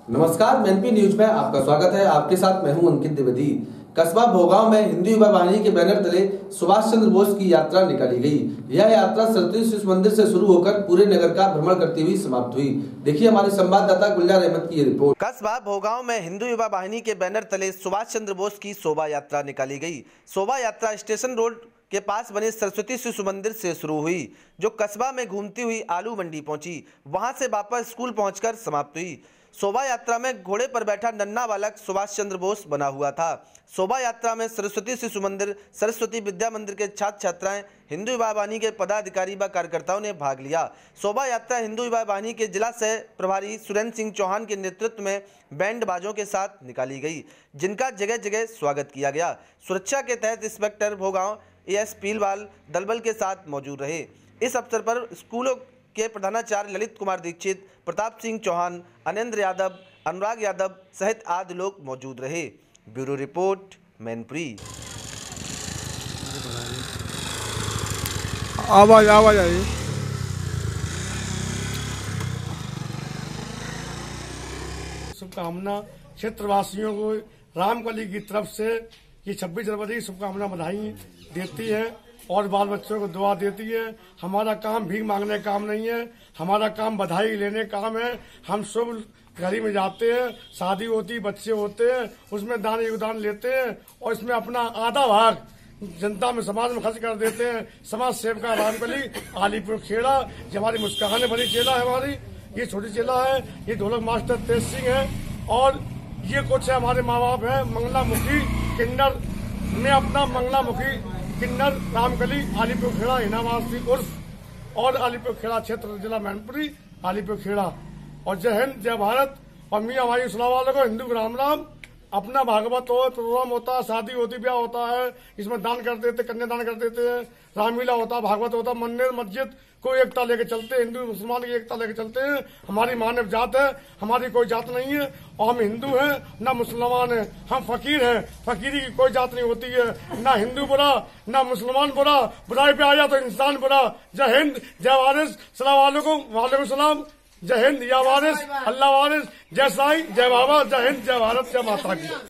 नमस्कार, मैनपी न्यूज में आपका स्वागत है। आपके साथ मैं हूं अंकित द्विवेदी। कस्बा भोगांव में हिंदू युवा वाहिनी के बैनर तले सुभाष चंद्र बोस की यात्रा निकाली गई। यह यात्रा सरस्वती शिशु मंदिर से शुरू होकर पूरे नगर का भ्रमण करती हुई समाप्त हुई। देखिए हमारे संवाददाता गुलजार अहमद की ये रिपोर्ट। कस्बा भोगांव में हिंदू युवा वाहिनी के बैनर तले सुभाष चंद्र बोस की शोभा यात्रा निकाली गई। शोभा यात्रा स्टेशन रोड के पास बने सरस्वती शिशु मंदिर से शुरू हुई, जो कस्बा में घूमती हुई आलू मंडी पहुंची। वहां से वापस स्कूल पहुंचकर समाप्त हुई। शोभा यात्रा में घोड़े पर बैठा नन्हा बालक सुभाष चंद्र बोस बना हुआ था। शोभा यात्रा में सरस्वती शिशु मंदिर, सरस्वती विद्या मंदिर के छात्र छात्राएं, हिंदू युवा वाहिनी के पदाधिकारी व कार्यकर्ताओं ने भाग लिया। शोभा यात्रा हिंदू युवा वाहिनी के जिला सह प्रभारी सुरेंद्र सिंह चौहान के नेतृत्व में बैंड बाजों के साथ निकाली गई, जिनका जगह जगह स्वागत किया गया। सुरक्षा के तहत इंस्पेक्टर भोगांव एएस पीलवाल दलबल के साथ मौजूद रहे। इस अवसर पर स्कूलों के प्रधानाचार्य ललित कुमार दीक्षित, प्रताप सिंह चौहान, अनिंद्र यादव, अनुराग यादव सहित आदि लोग मौजूद रहे। Bureau report, Mainpuri. आवाज आई। शुभकामना क्षेत्रवासियों को रामकली की तरफ से ये 26 जनवरी शुभकामना बधाई देती है और बाल बच्चों को दुआ देती है। हमारा काम भीख मांगने का काम नहीं है, हमारा काम बधाई लेने का काम है। हम शुभ घड़ी में जाते हैं, शादी होती, बच्चे होते हैं, उसमें दान योगदान लेते हैं और इसमें अपना आधा भाग जनता में, समाज में खर्च कर देते हैं। समाज सेविका रामकली आलीपुर खेड़ा, ये हमारी मुस्कान बड़ी चेला है, हमारी ये छोटी चेला है, ये ढोलक मास्टर तेज सिंह है और ये कुछ है हमारे माँ बाप है। मंगलामुखी किन्नर में अपना मंगलामुखी किन्नर रामकली आलीपुर खेड़ा हिनावासी उर्फ और आलीपुर खेड़ा क्षेत्र जिला मैनपुरी आलीपुर खेड़ा। और जय हिंद, जय भारत और मियाँ भाई सलाम वालेकुम। हिंदू को राम राम। अपना भागवत हो, प्रोग्राम होता है, शादी होती, ब्याह होता है, इसमें दान कर देते, कन्यादान कर देते हैं, रामलीला होता है, भागवत होता है, मंदिर मस्जिद को एकता लेके चलते हैं, हिंदू मुसलमान की एकता लेके चलते हैं। हमारी मानव जात है, हमारी कोई जात नहीं है और हम हिंदू हैं न मुसलमान हैं, हम फकीर हैं। फकीरी की कोई जात नहीं होती है, न हिंदू बुरा न मुसलमान बुरा, बुराई पे आया तो इंसान बुरा। जय हिंद, जय वारिस, सलाम वालेकुम, वालेकुम सलाम। जय हिंद, या वारिस, अल्लाह वारिस, जय साईं, जय बाबा, जय हिंद, जय भारत, जय माता की।